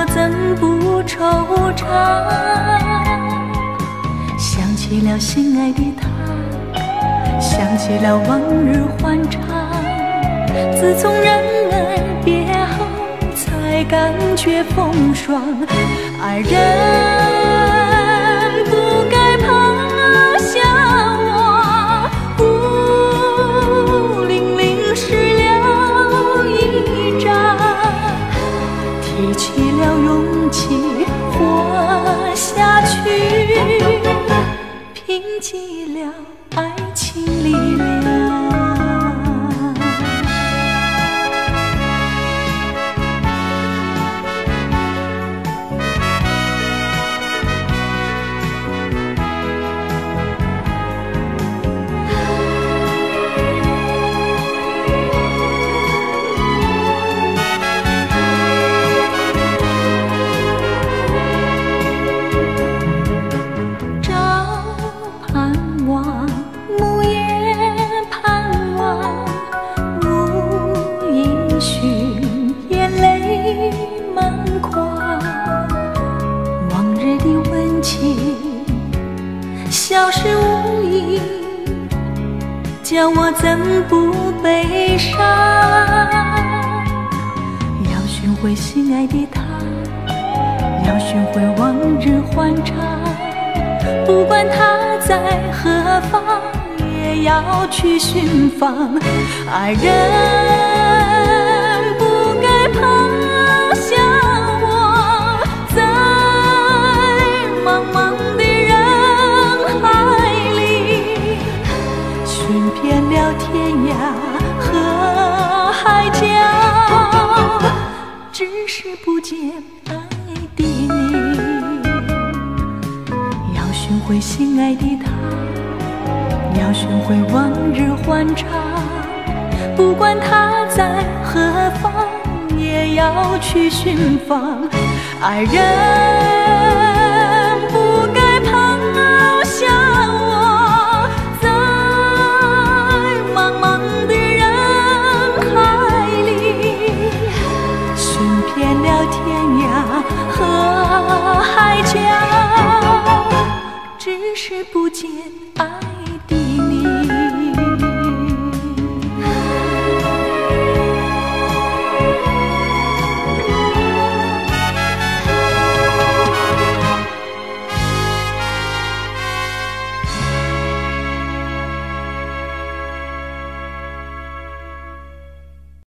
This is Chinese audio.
我怎不惆怅？想起了心爱的他，想起了往日欢畅。自从人儿别后，才感觉风霜。爱人不该抛下我，孤零零湿了衣裳，提起了勇气活下去，凭借了爱情力量。消失无影，叫我怎不悲伤？要寻回心爱的他，要寻回往日欢畅。不管他在何方，也要去寻访。爱人不该抛下我，在茫茫的遍了天涯和海角，只是不见爱的你。要寻回心爱的他，要寻回往日欢畅。不管他在何方，也要去寻访。爱人不该抛下我，天涯和海角，只是不见爱